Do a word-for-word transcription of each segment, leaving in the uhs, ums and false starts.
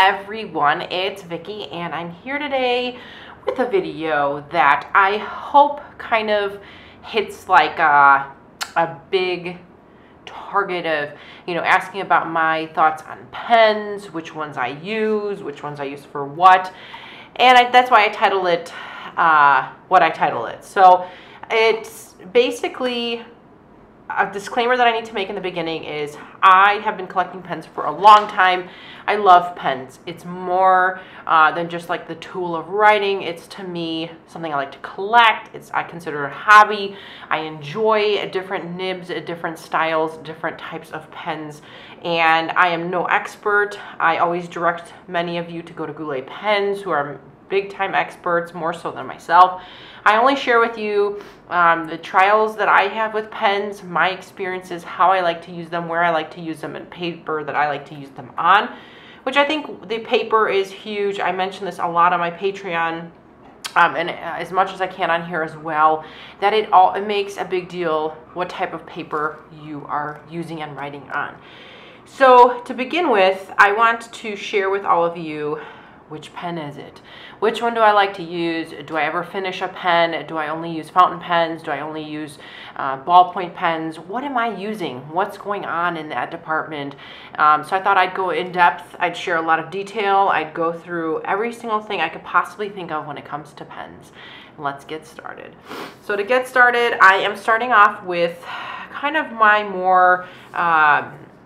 everyone, it's Vicky and I'm here today with a video that I hope kind of hits like a, a big target of, you know, asking about my thoughts on pens, which ones I use, which ones I use for what, and I, that's why I title it uh, what I title it. So it's basically a disclaimer that I need to make in the beginning is I have been collecting pens for a long time. I love pens. It's more uh, than just like the tool of writing. It's to me something I like to collect. It's I consider it a hobby. I enjoy different nibs, different styles, different types of pens, and I am no expert. I always direct many of you to go to Goulet Pens, who are big time experts, more so than myself. I only share with you um, the trials that I have with pens, my experiences, how I like to use them, where I like to use them, and paper that I like to use them on, which I think the paper is huge. I mention this a lot on my Patreon, um, and as much as I can on here as well, that it all it makes a big deal what type of paper you are using and writing on. So to begin with, I want to share with all of you, which pen is it? Which one do I like to use? Do I ever finish a pen? Do I only use fountain pens? Do I only use uh, ballpoint pens? What am I using? What's going on in that department? Um, so I thought I'd go in depth. I'd share a lot of detail. I'd go through every single thing I could possibly think of when it comes to pens. Let's get started. So to get started, I am starting off with kind of my more uh,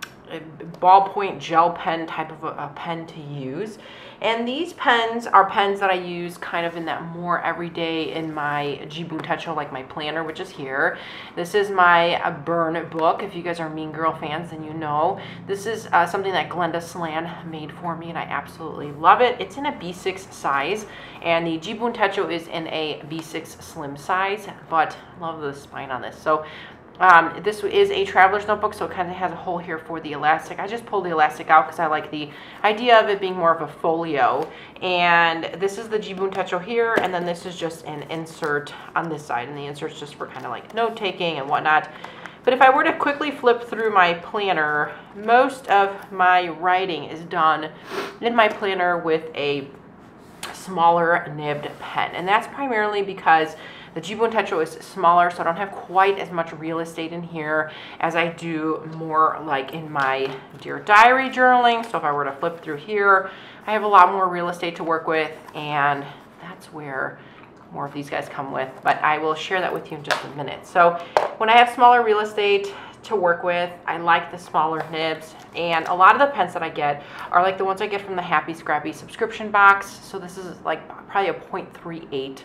ballpoint gel pen type of a, a pen to use. And these pens are pens that I use kind of in that more everyday in my xoxo, like my planner, which is here. This is my uh, burn book. If you guys are Mean Girl fans, then you know. This is uh, something that Glenda Slan made for me, and I absolutely love it. It's in a B six size, and the xoxo is in a B six slim size, but love the spine on this. So Um, this is a traveler's notebook, so it kind of has a hole here for the elastic. I just pulled the elastic out because I like the idea of it being more of a folio. And this is the xoxo here, and then this is just an insert on this side, and the insert's just for kind of like note-taking and whatnot. But if I were to quickly flip through my planner, most of my writing is done in my planner with a smaller nibbed pen, and that's primarily because the xoxo is smaller, so I don't have quite as much real estate in here as I do more like in my Dear Diary journaling. So if I were to flip through here, I have a lot more real estate to work with, and that's where more of these guys come with, but I will share that with you in just a minute. So when I have smaller real estate to work with, I like the smaller nibs, and a lot of the pens that I get are like the ones I get from the Happy Scrappy subscription box. So this is like probably a point three eight.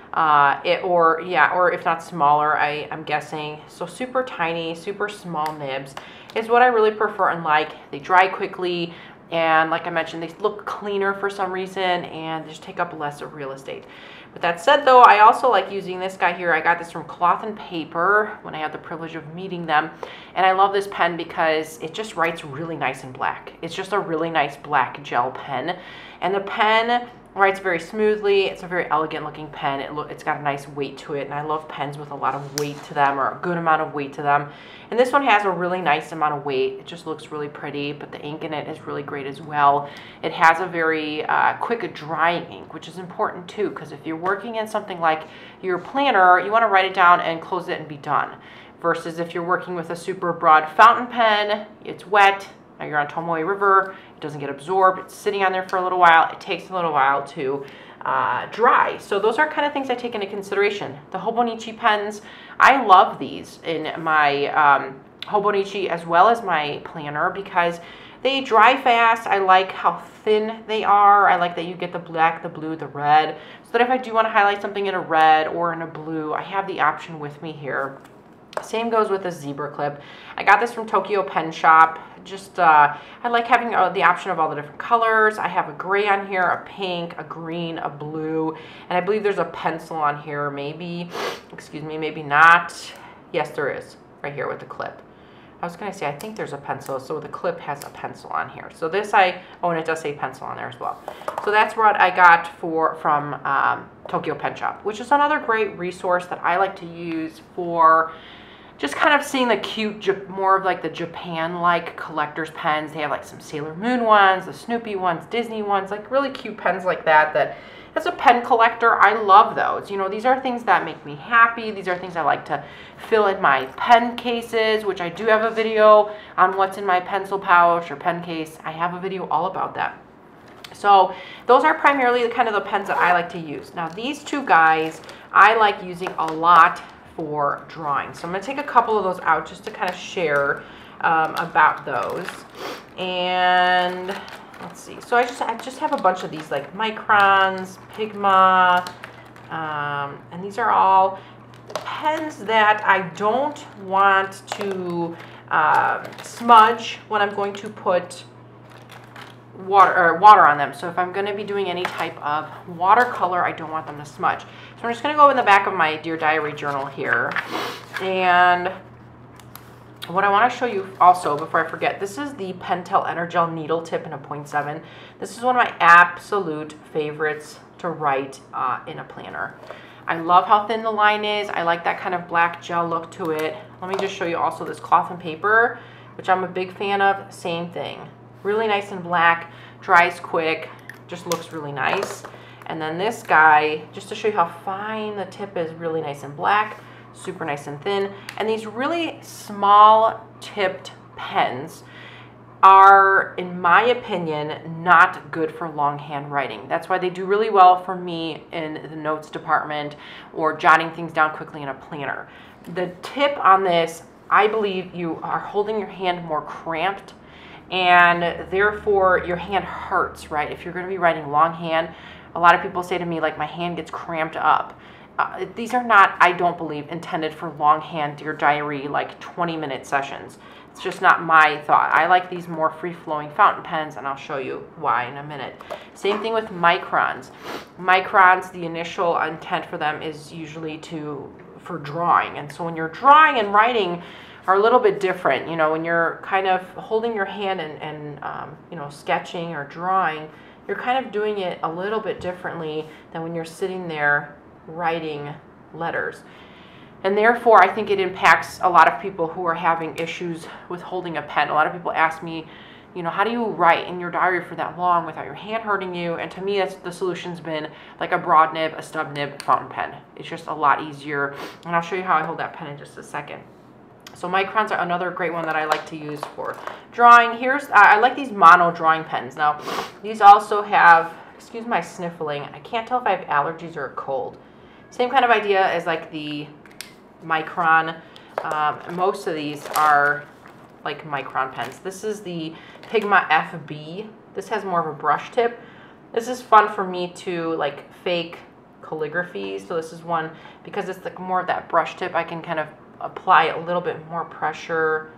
Uh, it, or yeah, or if not smaller, I, I'm guessing. So super tiny, super small nibs is what I really prefer and like. They dry quickly, and like I mentioned, they look cleaner for some reason, and they just take up less of real estate. With that said, though, I also like using this guy here. I got this from Cloth and Paper when I had the privilege of meeting them, and I love this pen because it just writes really nice in black. It's just a really nice black gel pen, and the pen writes very smoothly. It's a very elegant looking pen. It look, it's got a nice weight to it, and I love pens with a lot of weight to them, or a good amount of weight to them. And this one has a really nice amount of weight. It just looks really pretty, but the ink in it is really great as well. It has a very uh, quick drying ink, which is important too, because if you're working in something like your planner, you want to write it down and close it and be done. Versus if you're working with a super broad fountain pen, it's wet, now you're on Tomoe River, it doesn't get absorbed, it's sitting on there for a little while, it takes a little while to uh, dry. So those are kind of things I take into consideration. The Hobonichi pens, I love these in my um, Hobonichi as well as my planner because they dry fast. I like how thin they are. I like that you get the black, the blue, the red, so that if I do want to highlight something in a red or in a blue, I have the option with me here. Same goes with the zebra clip. I got this from Tokyo Pen Shop. Just, uh, I like having uh, the option of all the different colors. I have a gray on here, a pink, a green, a blue, and I believe there's a pencil on here, maybe, excuse me, maybe not. Yes, there is, right here with the clip. I was going to say, I think there's a pencil, so the clip has a pencil on here. So this I, oh, and it does say pencil on there as well. So that's what I got for from um, Tokyo Pen Shop, which is another great resource that I like to use for just kind of seeing the cute, more of like the Japan-like collector's pens. They have like some Sailor Moon ones, the Snoopy ones, Disney ones, like really cute pens like that, that as a pen collector, I love those. You know, these are things that make me happy. These are things I like to fill in my pen cases, which I do have a video on what's in my pencil pouch or pen case. I have a video all about that. So those are primarily the kind of the pens that I like to use. Now these two guys, I like using a lot for drawing. So I'm going to take a couple of those out just to kind of share um, about those. And let's see. So I just I just have a bunch of these like microns, Pigma, um, and these are all pens that I don't want to uh, smudge when I'm going to put water or water on them. So if I'm going to be doing any type of watercolor, I don't want them to smudge. So I'm just going to go in the back of my Dear Diary journal here, and what I want to show you also before I forget, this is the Pentel Energel needle tip in a point seven. This is one of my absolute favorites to write uh, in a planner. I love how thin the line is. I like that kind of black gel look to it. Let me just show you also this cloth and paper, which I'm a big fan of. Same thing. Really nice and black, dries quick, just looks really nice. And then this guy, just to show you how fine the tip is, really nice and black, super nice and thin. And these really small tipped pens are, in my opinion, not good for longhand writing. That's why they do really well for me in the notes department or jotting things down quickly in a planner. The tip on this, I believe you are holding your hand more cramped, and therefore your hand hurts, right? If you're going to be writing longhand, a lot of people say to me, like, my hand gets cramped up. Uh, these are not, I don't believe, intended for longhand Dear Diary, like twenty minute sessions. It's just not my thought. I like these more free-flowing fountain pens, and I'll show you why in a minute. Same thing with microns. Microns, the initial intent for them is usually to for drawing. And so when you're drawing and writing are a little bit different. You know, when you're kind of holding your hand and, and um, you know, sketching or drawing, you're kind of doing it a little bit differently than when you're sitting there writing letters. And therefore, I think it impacts a lot of people who are having issues with holding a pen. A lot of people ask me, you know, how do you write in your diary for that long without your hand hurting you? And to me, that's, the solution's been like a broad nib, a stub nib fountain pen. It's just a lot easier. And I'll show you how I hold that pen in just a second. So microns are another great one that I like to use for drawing. Here's, uh, I like these mono drawing pens. Now, these also have, excuse my sniffling, I can't tell if I have allergies or a cold. Same kind of idea as like the micron. Um, most of these are like micron pens. This is the Pigma F B. This has more of a brush tip. This is fun for me to like fake calligraphy. So this is one, because it's like more of that brush tip, I can kind of apply a little bit more pressure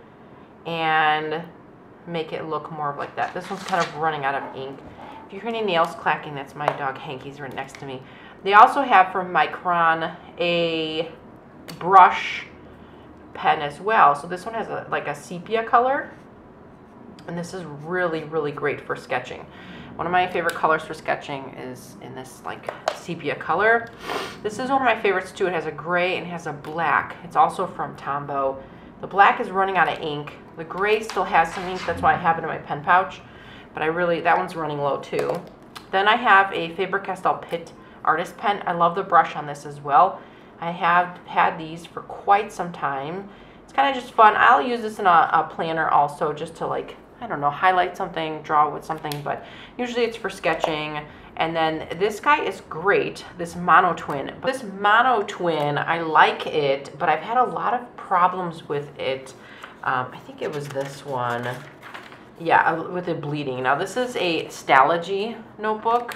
and make it look more of like that. This one's kind of running out of ink. If you hear any nails clacking, that's my dog Hank. He's right next to me. They also have from Micron a brush pen as well. So this one has a, like a sepia color, and this is really, really great for sketching. One of my favorite colors for sketching is in this like sepia color. This is one of my favorites too. It has a gray and has a black. It's also from Tombow. The black is running out of ink. The gray still has some ink. That's why I have it in my pen pouch. But I really, that one's running low too. Then I have a Faber-Castell Pitt Artist Pen. I love the brush on this as well. I have had these for quite some time. It's kind of just fun. I'll use this in a, a planner also, just to like, I don't know, highlight something, draw with something, but usually it's for sketching. And then this guy is great, this Mono Twin. This Mono Twin, I like it, but I've had a lot of problems with it. Um, I think it was this one. Yeah, with it bleeding. Now this is a Stalogy notebook.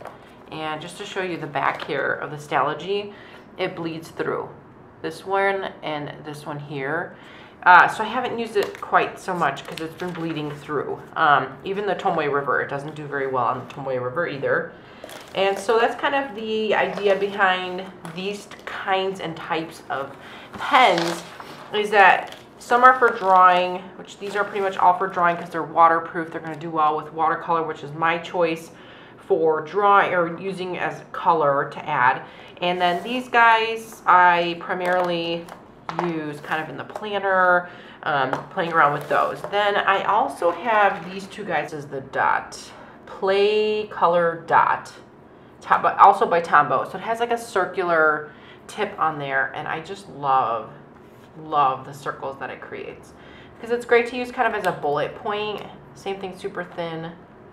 And just to show you the back here of the Stalogy, it bleeds through. This one and this one here. Uh, so I haven't used it quite so much because it's been bleeding through. Um, even the Tomoe River, it doesn't do very well on the Tomoe River either. And so that's kind of the idea behind these kinds and types of pens, is that some are for drawing, which these are pretty much all for drawing because they're waterproof. They're going to do well with watercolor, which is my choice for drawing or using as color to add. And then these guys I primarily use kind of in the planner, um, playing around with those. Then I also have these two guys as the Dot, Play Color Dot, but also by Tombow. So it has like a circular tip on there, and I just love, love the circles that it creates. Because it's great to use kind of as a bullet point. Same thing, super thin.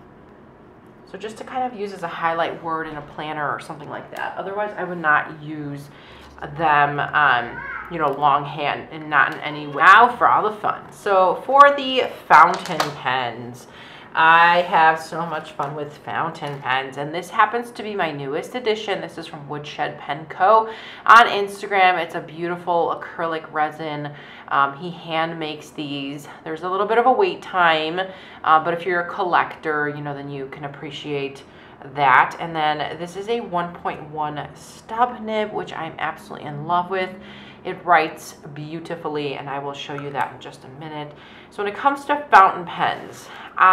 So just to kind of use as a highlight word in a planner or something like that. Otherwise, I would not use them, um, you know, longhand and not in any way. Now for all the fun. So for the fountain pens, I have so much fun with fountain pens, and this happens to be my newest addition. This is from Woodshed Pen Co. on Instagram. It's a beautiful acrylic resin. Um, he hand makes these. There's a little bit of a wait time, uh, but if you're a collector, you know, then you can appreciate that. And then this is a one point one stub nib, which I'm absolutely in love with. It writes beautifully, and I will show you that in just a minute. So when it comes to fountain pens,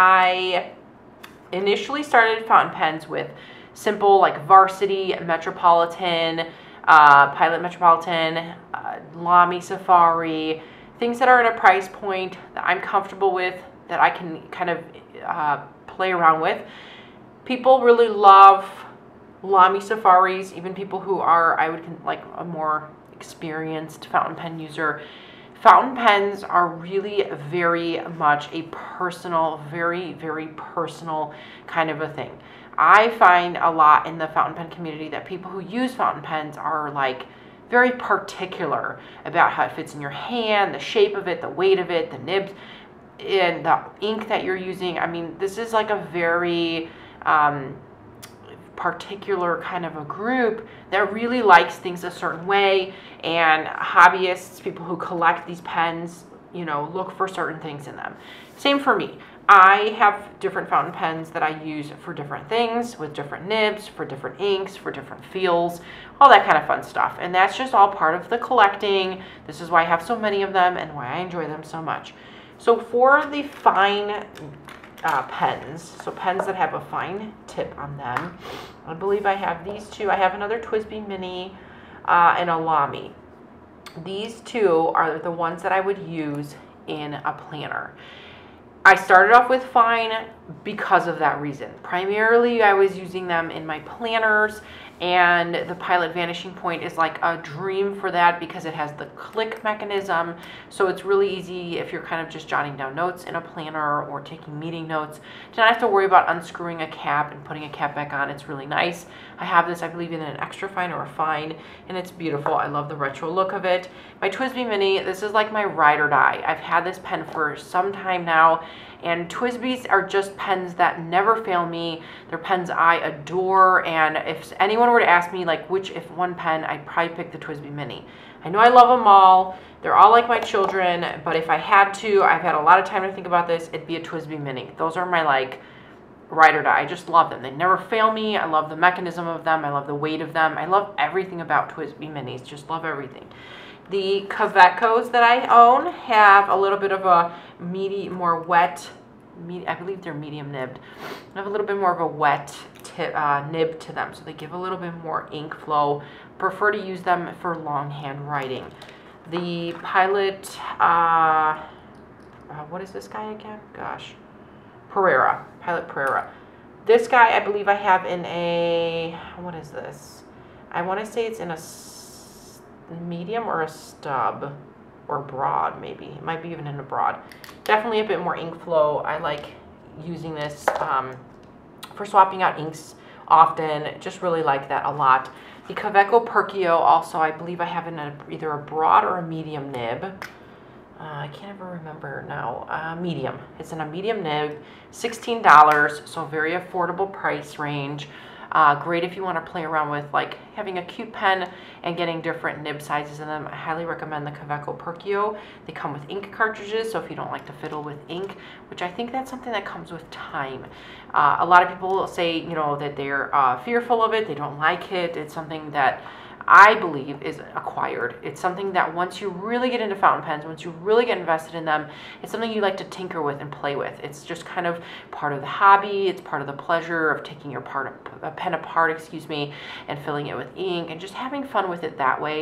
I initially started fountain pens with simple like Varsity, Metropolitan, uh, Pilot Metropolitan, uh, Lamy Safari, things that are at a price point that I'm comfortable with, that I can kind of uh, play around with. People really love Lamy Safaris, even people who are, I would like a more experienced fountain pen user. Fountain pens are really very much a personal, very, very personal kind of a thing. I find a lot in the fountain pen community that people who use fountain pens are like very particular about how it fits in your hand, the shape of it, the weight of it, the nibs, and the ink that you're using. I mean, this is like a very um, particular kind of a group that really likes things a certain way, and hobbyists, people who collect these pens, you know, look for certain things in them. Same for me. I have different fountain pens that I use for different things, with different nibs, for different inks, for different feels, all that kind of fun stuff. And that's just all part of the collecting. This is why I have so many of them and why I enjoy them so much. So for the fine Uh, pens, so pens that have a fine tip on them, I believe I have these two. I have another TWSBI Mini uh, and a Lamy. These two are the ones that I would use in a planner. I started off with fine because of that reason. Primarily, I was using them in my planners, and the Pilot Vanishing Point is like a dream for that because it has the click mechanism. So it's really easy if you're kind of just jotting down notes in a planner or taking meeting notes to not have to worry about unscrewing a cap and putting a cap back on. It's really nice. I have this, I believe, in an extra fine or a fine, and it's beautiful. I love the retro look of it. My TWSBI Mini, this is like my ride or die. I've had this pen for some time now, and TWSBIs are just pens that never fail me. They're pens I adore, and if anyone were to ask me like which, if one pen, I'd probably pick the TWSBI Mini. I know I love them all. They're all like my children, but if I had to, I've had a lot of time to think about this, it'd be a TWSBI Mini. Those are my like ride or die. I just love them. They never fail me. I love the mechanism of them. I love the weight of them. I love everything about TWSBI Minis. Just love everything. The Kavecos that I own have a little bit of a meaty, more wet, me I believe they're medium nibbed. They have a little bit more of a wet tip, uh, nib to them, so they give a little bit more ink flow. Prefer to use them for longhand writing. The Pilot, uh, uh, what is this guy again? Gosh. Pereira, Pilot Pereira. This guy, I believe I have in a, what is this? I want to say it's in a medium or a stub or broad, maybe. It might be even in a broad. Definitely a bit more ink flow. I like using this um, for swapping out inks often. Just really like that a lot. The Kaweco Perkio also, I believe I have in a, either a broad or a medium nib. Uh, I can't ever remember now. Uh, medium. It's in a medium nib, sixteen dollars, so very affordable price range. Uh, great if you want to play around with like having a cute pen and getting different nib sizes in them. I highly recommend the Kaweco Perkio. They come with ink cartridges, so if you don't like to fiddle with ink, which I think that's something that comes with time. Uh, a lot of people say, you know, that they're uh, fearful of it, they don't like it. It's something that I believe is acquired. It's something that once you really get into fountain pens, once you really get invested in them, it's something you like to tinker with and play with. It's just kind of part of the hobby. It's part of the pleasure of taking your part, a pen apart, excuse me, and filling it with ink and just having fun with it that way.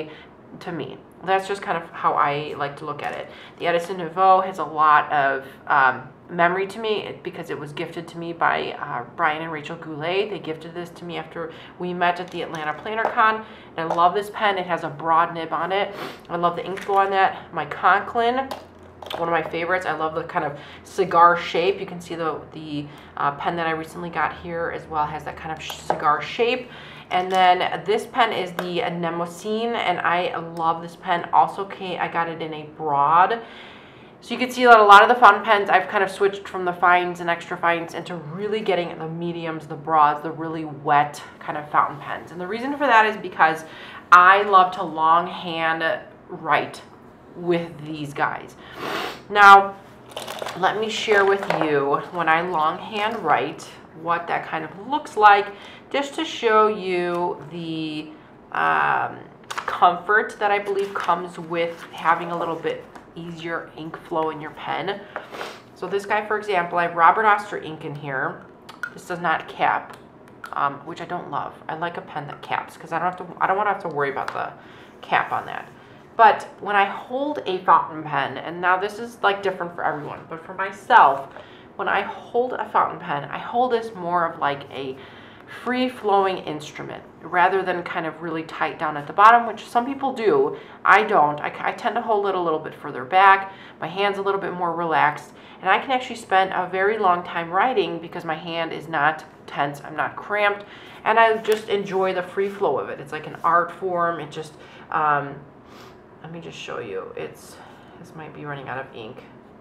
to me. That's just kind of how I like to look at it. The Edison Nouveau has a lot of um, memory to me because it was gifted to me by uh, Brian and Rachel Goulet. They gifted this to me after we met at the Atlanta Planner Con. And I love this pen. It has a broad nib on it. I love the ink flow on that. My Conklin, one of my favorites. I love the kind of cigar shape. You can see the, the uh, pen that I recently got here as well has that kind of cigar shape. And then this pen is the Mnemosyne, and I love this pen. Also, okay, I got it in a broad. So you can see that a lot of the fountain pens, I've kind of switched from the fines and extra fines into really getting the mediums, the broads, the really wet kind of fountain pens. And the reason for that is because I love to longhand write with these guys. Now, let me share with you when I longhand write what that kind of looks like, just to show you the um, comfort that I believe comes with having a little bit easier ink flow in your pen. So this guy, for example, I have Robert Oster ink in here. This does not cap, um, which I don't love. I like a pen that caps because I don't have to. I don't want to have to worry about the cap on that. But when I hold a fountain pen, and now this is like different for everyone, but for myself, when I hold a fountain pen, I hold this more of like a free-flowing instrument rather than kind of really tight down at the bottom, which some people do. I don't. I, I tend to hold it a little bit further back. My hand's a little bit more relaxed, and I can actually spend a very long time writing because my hand is not tense, I'm not cramped, and I just enjoy the free flow of it. It's like an art form. It just, um, let me just show you. It's, this might be running out of ink.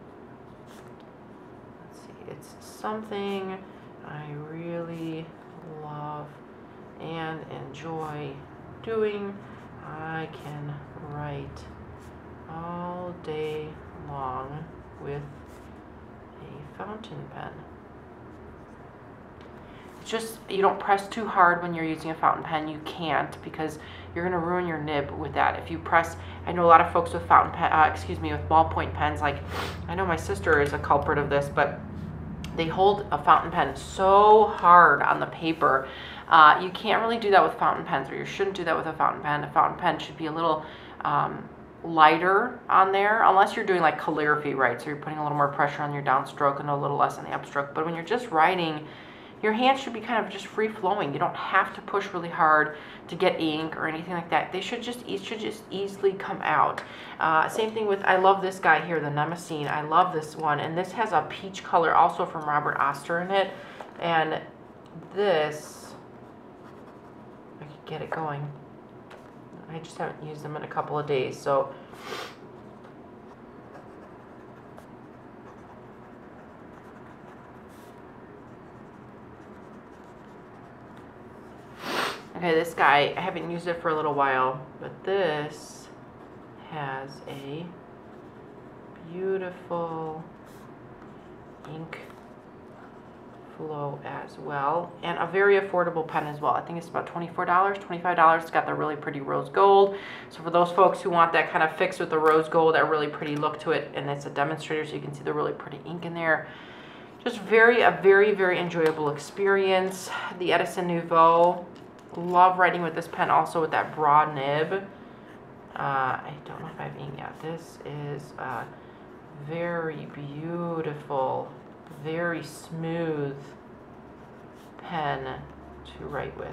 Let's see. It's something I really love and enjoy doing. I can write all day long with a fountain pen. It's just, you don't press too hard when you're using a fountain pen. You can't, because you're going to ruin your nib with that. If you press, I know a lot of folks with fountain pen, uh, excuse me, with ballpoint pens, like I know my sister is a culprit of this, but they hold a fountain pen so hard on the paper. Uh, you can't really do that with fountain pens, or you shouldn't do that with a fountain pen. A fountain pen should be a little um, lighter on there, unless you're doing like calligraphy, right? So you're putting a little more pressure on your downstroke and a little less on the upstroke. But when you're just writing, your hand should be kind of just free flowing. You don't have to push really hard to get ink or anything like that. They should just, it should just easily come out. Uh, same thing with, I love this guy here, the Mnemosyne. I love this one, and this has a peach color also from Robert Oster in it. And this, I could get it going. I just haven't used them in a couple of days, so. Okay, this guy, I haven't used it for a little while, but this has a beautiful ink flow as well, and a very affordable pen as well. I think it's about twenty-four dollars, twenty-five dollars. It's got the really pretty rose gold. So for those folks who want that kind of fix with the rose gold, that really pretty look to it, and it's a demonstrator, so you can see the really pretty ink in there. Just very, a very, very enjoyable experience. The Edison Nouveau. Love writing with this pen also with that broad nib. Uh, I don't know if I have ink yet. This is a very beautiful, very smooth pen to write with.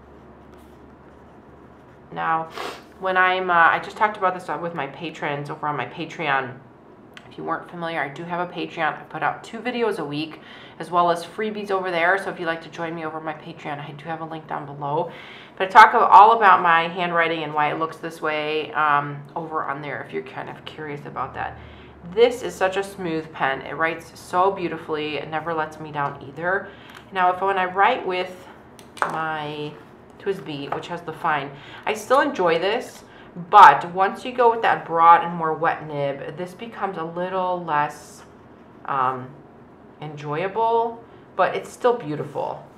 Now, when I'm, uh, I just talked about this with my patrons over on my Patreon. If you weren't familiar, I do have a Patreon. I put out two videos a week, as well as freebies over there. So if you'd like to join me over my Patreon, I do have a link down below. But I talk all about my handwriting and why it looks this way um, over on there, if you're kind of curious about that. This is such a smooth pen. It writes so beautifully. It never lets me down either. Now, if when I write with my T W S B I, which has the fine, I still enjoy this. But once you go with that broad and more wet nib, this becomes a little less um, enjoyable, but it's still beautiful.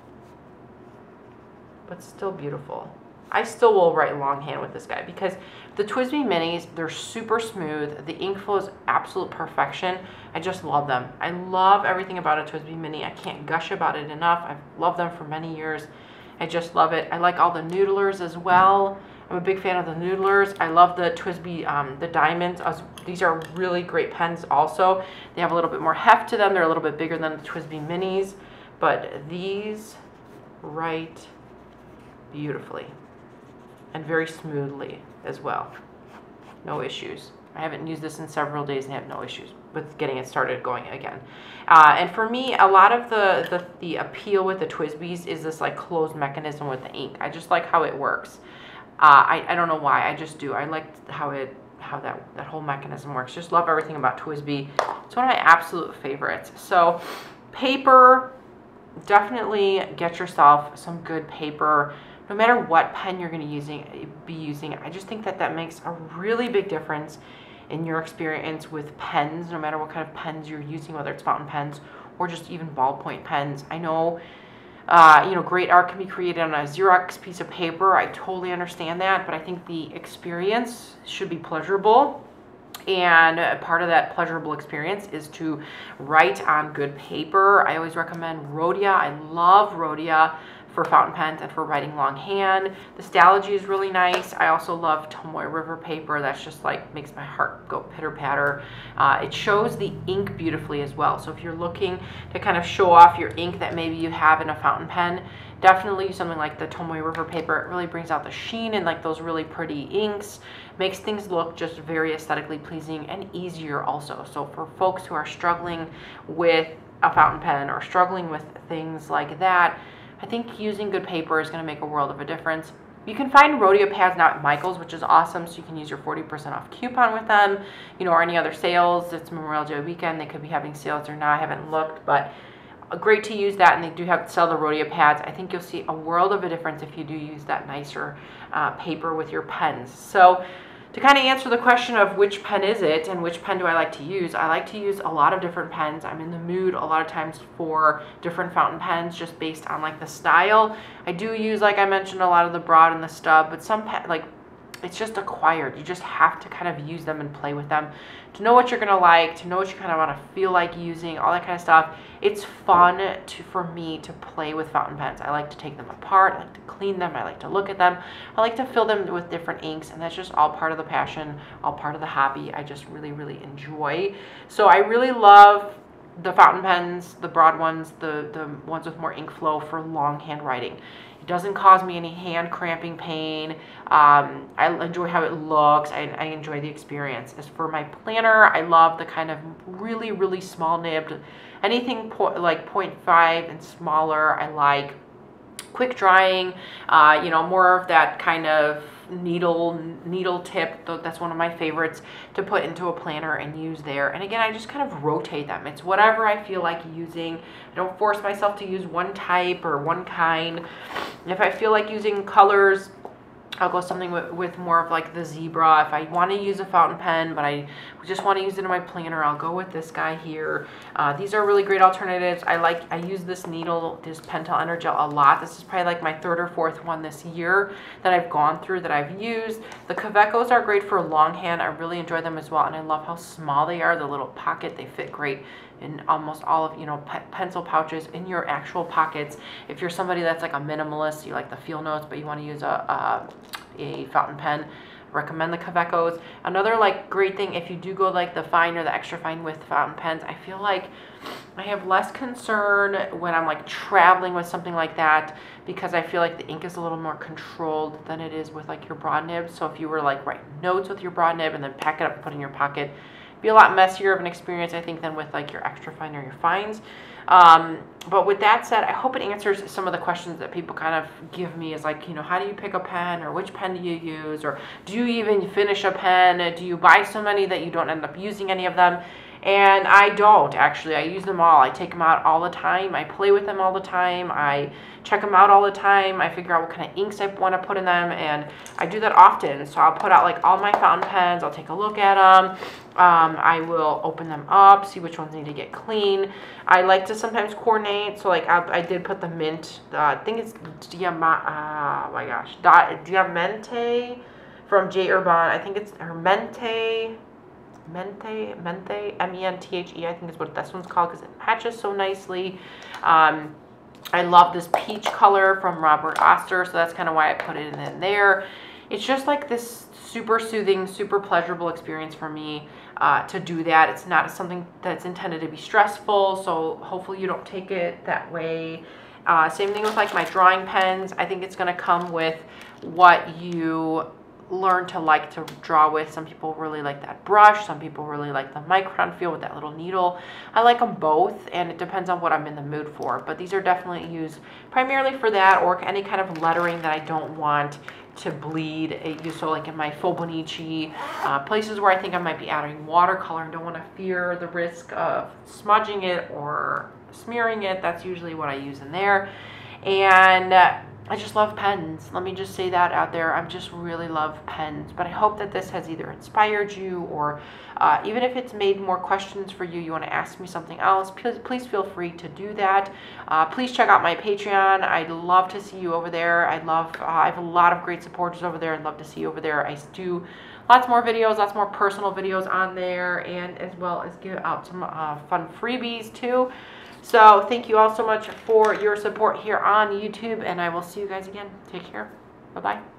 But still beautiful. I still will write longhand with this guy because the T W S B I Minis, they're super smooth. The ink flow is absolute perfection. I just love them. I love everything about a T W S B I Mini. I can't gush about it enough. I've loved them for many years. I just love it. I like all the noodlers as well. I'm a big fan of the Noodlers. I love the TWSBI, um, the Diamonds. Uh, these are really great pens also. They have a little bit more heft to them. They're a little bit bigger than the TWSBI Minis, but these write beautifully and very smoothly as well. No issues. I haven't used this in several days and have no issues with getting it started going again. Uh, and for me, a lot of the, the, the appeal with the TWSBIs is this like closed mechanism with the ink. I just like how it works. Uh, I, I don't know why, I just do. I like how it how that, that whole mechanism works. Just love everything about TWSBI. It's one of my absolute favorites. So paper, definitely get yourself some good paper. No matter what pen you're going to using, be using, I just think that that makes a really big difference in your experience with pens, no matter what kind of pens you're using, whether it's fountain pens or just even ballpoint pens. I know Uh, you know, great art can be created on a Xerox piece of paper. I totally understand that, but I think the experience should be pleasurable. And part of that pleasurable experience is to write on good paper. I always recommend Rhodia. I love Rhodia for fountain pens and for writing longhand. The Stalogy is really nice. I also love Tomoe River paper. That's just like makes my heart go pitter patter. Uh, it shows the ink beautifully as well. So if you're looking to kind of show off your ink that maybe you have in a fountain pen, definitely use something like the Tomoe River paper. It really brings out the sheen and like those really pretty inks. Makes things look just very aesthetically pleasing and easier also. So for folks who are struggling with a fountain pen or struggling with things like that, I think using good paper is going to make a world of a difference. You can find Rhodia pads now at Michael's, which is awesome, so you can use your forty percent off coupon with them, you know, or any other sales. It's Memorial Day weekend. They could be having sales or not. I haven't looked, but great to use that, and they do have sell the Rhodia pads. I think you'll see a world of a difference if you do use that nicer uh, paper with your pens. So to kind of answer the question of which pen is it and which pen do I like to use, I like to use a lot of different pens. I'm in the mood a lot of times for different fountain pens just based on like the style. I do use, like I mentioned, a lot of the broad and the stub, but some pen, like it's just acquired. You just have to kind of use them and play with them to know what you're going to like, to know what you kind of want to feel like using, all that kind of stuff. It's fun to, for me to play with fountain pens. I like to take them apart. I like to clean them. I like to look at them. I like to fill them with different inks, and that's just all part of the passion, all part of the hobby. I just really, really enjoy. So I really love the fountain pens, the broad ones, the, the ones with more ink flow for longhand writing. It doesn't cause me any hand cramping pain. Um, I enjoy how it looks. I, I enjoy the experience. As for my planner, I love the kind of really, really small nibbed, anything po like point five and smaller. I like quick drying, uh, you know, more of that kind of needle needle tip. That's one of my favorites to put into a planner and use there. And again, I just kind of rotate them. It's whatever I feel like using. I don't force myself to use one type or one kind. If I feel like using colors, I'll go something with, with more of like the zebra. If I want to use a fountain pen, but I just want to use it in my planner, I'll go with this guy here. Uh, these are really great alternatives. I like, I use this needle, this Pentel Energel a lot. This is probably like my third or fourth one this year that I've gone through that I've used. The Xocos are great for longhand. I really enjoy them as well, and I love how small they are. The little pocket, they fit great in almost all of, you know, pe pencil pouches in your actual pockets. If you're somebody that's like a minimalist, you like the feel notes, but you want to use a, a, a fountain pen, recommend the Xocos. Another like great thing, if you do go like the fine or the extra fine with fountain pens, I feel like I have less concern when I'm like traveling with something like that, because I feel like the ink is a little more controlled than it is with like your broad nib. So if you were like write notes with your broad nib and then pack it up and put it in your pocket, be a lot messier of an experience, I think, than with like your extra fine or your fines. Um, but with that said, I hope it answers some of the questions that people kind of give me, is like, you know, how do you pick a pen, or which pen do you use, or do you even finish a pen? Do you buy so many that you don't end up using any of them? And I don't, actually. I use them all. I take them out all the time. I play with them all the time. I check them out all the time. I figure out what kind of inks I want to put in them, and I do that often. So I'll put out like all my fountain pens. I'll take a look at them. Um, I will open them up, see which ones need to get clean. I like to sometimes coordinate. So like I, I did put the mint, uh, I think it's Diamante, uh, oh my gosh, Diamante from J. Urban. I think it's her Mente. Mente, Mente, M E N T H E, I think is what this one's called, because it matches so nicely. Um, I love this peach color from Robert Oster, so that's kind of why I put it in there. it's just like this super soothing, super pleasurable experience for me uh, to do that. It's not something that's intended to be stressful, so hopefully you don't take it that way. Uh, same thing with like my drawing pens. I think it's going to come with what you learn to like to draw with. Some people really like that brush. Some people really like the micron feel with that little needle. I like them both, and it depends on what I'm in the mood for. But these are definitely used primarily for that, or any kind of lettering that I don't want to bleed. It used so like in my Fobonichi, uh, places where I think I might be adding watercolor and don't want to fear the risk of smudging it or smearing it. That's usually what I use in there. And uh, I just love pens. Let me just say that out there. I just really love pens. But I hope that this has either inspired you, or uh, even if it's made more questions for you, you want to ask me something else, please, please feel free to do that. Uh, please check out my Patreon. I'd love to see you over there. I'd love, uh, I have a lot of great supporters over there. I'd love to see you over there. I do lots more videos, lots more personal videos on there, and as well as give out some uh, fun freebies too. So thank you all so much for your support here on YouTube, and I will see you guys again. Take care. Bye-bye.